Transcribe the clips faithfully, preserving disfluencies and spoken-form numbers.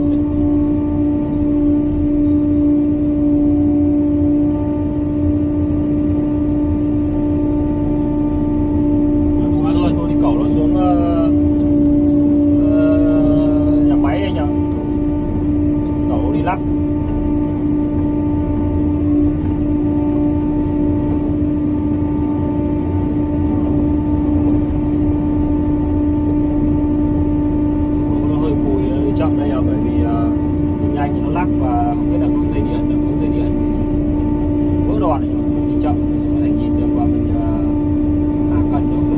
đấy. Đúng rồi, thôi đi cẩu nó xuống uh, uh, nhà máy anh ạ. Cẩu đi lắp. Chậm đây là bởi vì uh, nhanh thì nó lắc và không biết là có dây điện, có dây điện vỡ đòn này, đi chậm có thể nhìn được và mình uh, hạ cần được.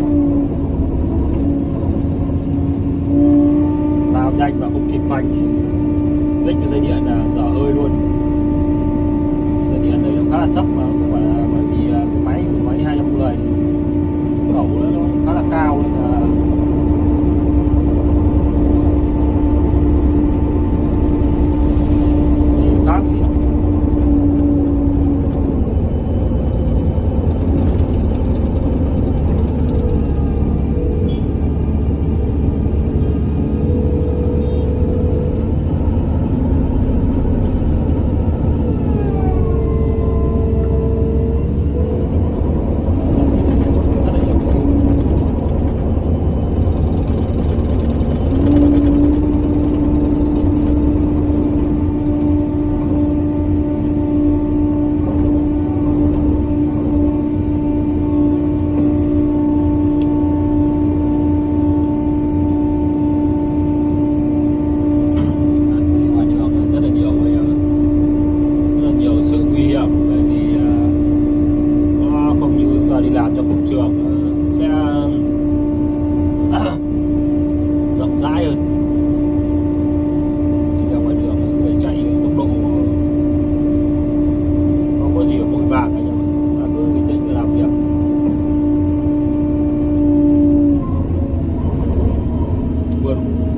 Lao nhanh và không kịp phanh thì lích cái dây điện là dở hơi luôn. Dây điện đây nó khá là thấp mà không phải là bởi vì uh, cái máy của máy hai trăm mười cẩu nó khá là cao nên là đi làm trong công trường sẽ rộng rãi hơn. Đi ra ngoài đường người chạy tốc độ không có gì ở vội vàng cả, nhưng mà cứ bình tĩnh làm việc. Vườn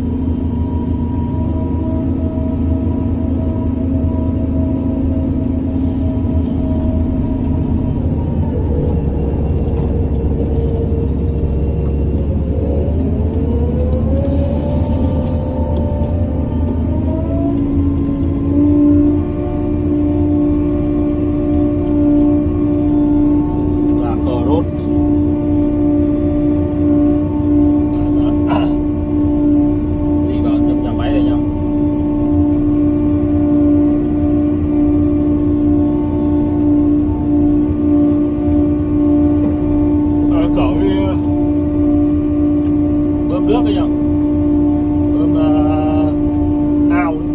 nước ấy nhỉ, bơm uh, ao ấy.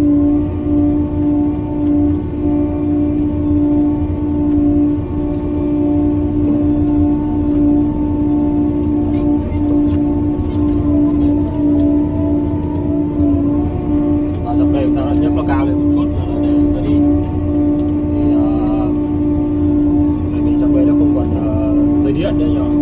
Và dòng đây ta đã nhấc nó cao lên một chút để nó đi thì uh, bởi vì trong đây nó không còn uh, dây điện nữa nhỉ.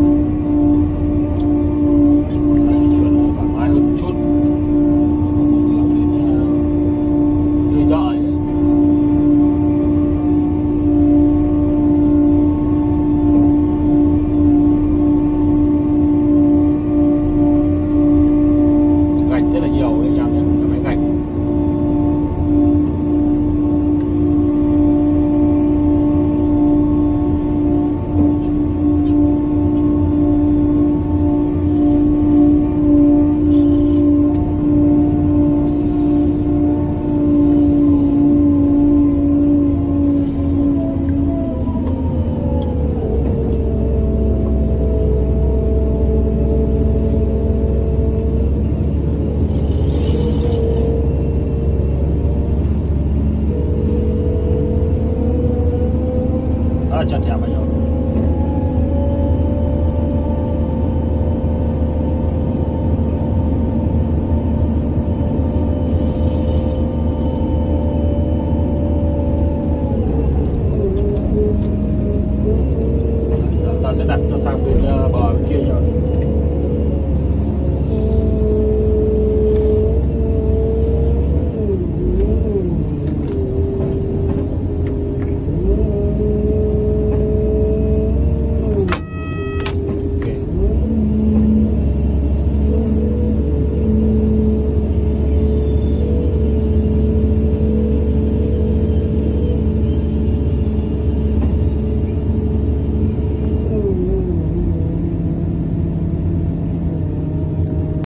Chặt hẹp anh